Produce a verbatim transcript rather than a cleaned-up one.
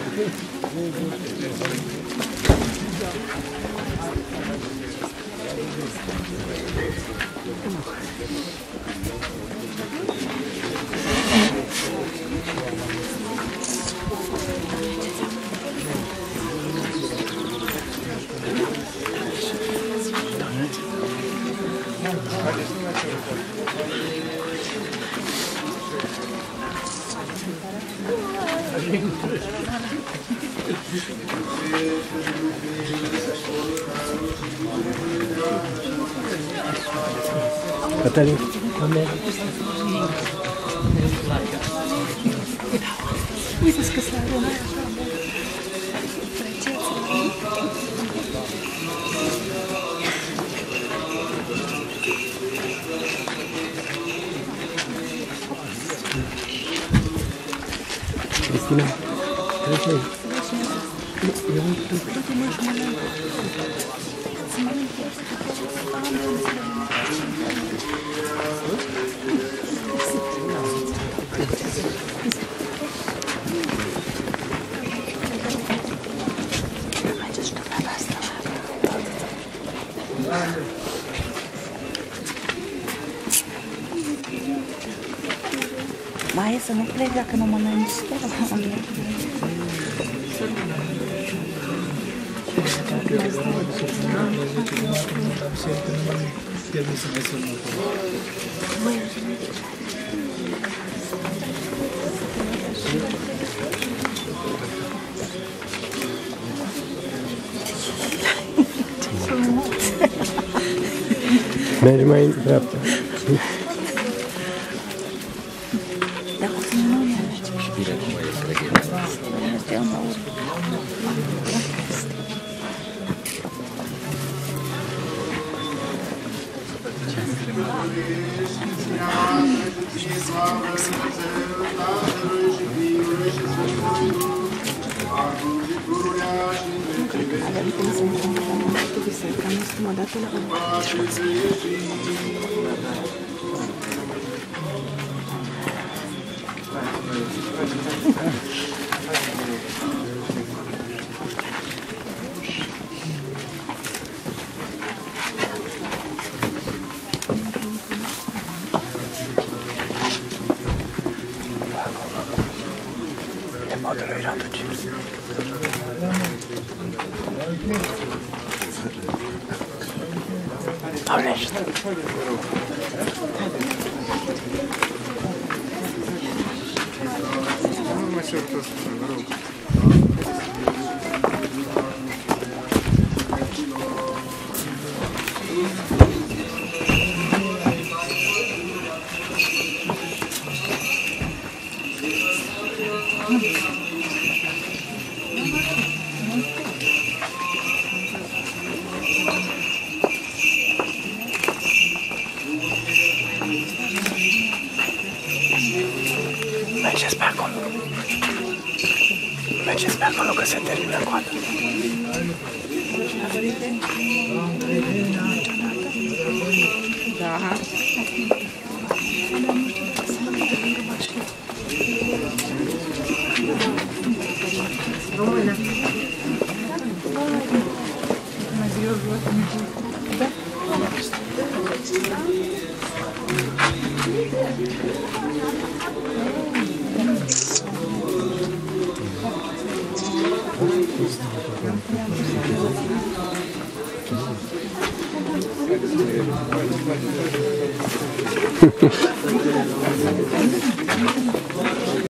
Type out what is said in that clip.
Cătălin, unde? Uite-ți că s-a luat așa, bă. Cristina, treci aici. Eu am tu. Toate mașinile să mă mai e să nu plec dacă nu mănânci. Mergi mai în dreapta. Mergeți pe acolo. Mergeți pe acolo că se termină coada. Da. Româna. Ha ha ha.